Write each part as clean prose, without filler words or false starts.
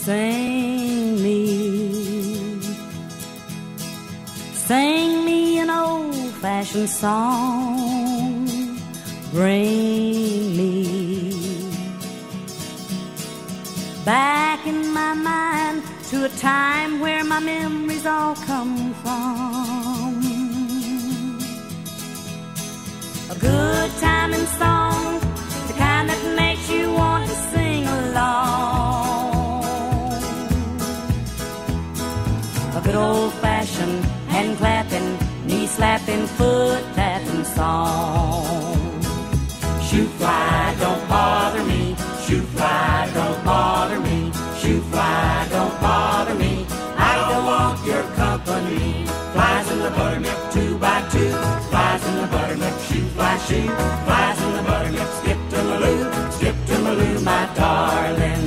Sing me an old-fashioned song. Bring me back in my mind to a time where my memories all come from. A good time and song, the kind that makes you want to sing along. A good old-fashioned hand clapping, knee slapping, foot tapping song. Shoot fly, don't bother me. Shoot fly, don't bother me. Shoot fly, don't bother me. I don't want your company. Flies in the buttermilk, 2 by 2. Flies in the buttermilk, shoot fly, shoot. Flies in the buttermilk, skip to Maloo, my darling.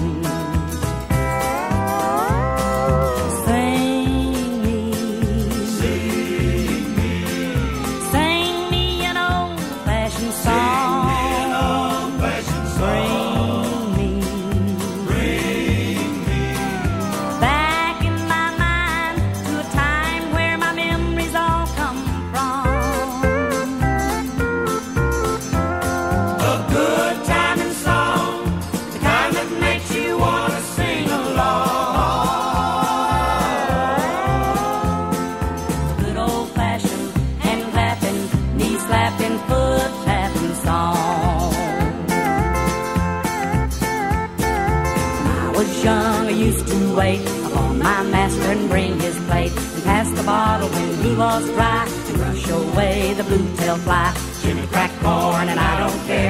Wait upon my master and bring his plate and pass the bottle when he was dry and brush away the blue tail fly. Jimmy crack corn and I don't care.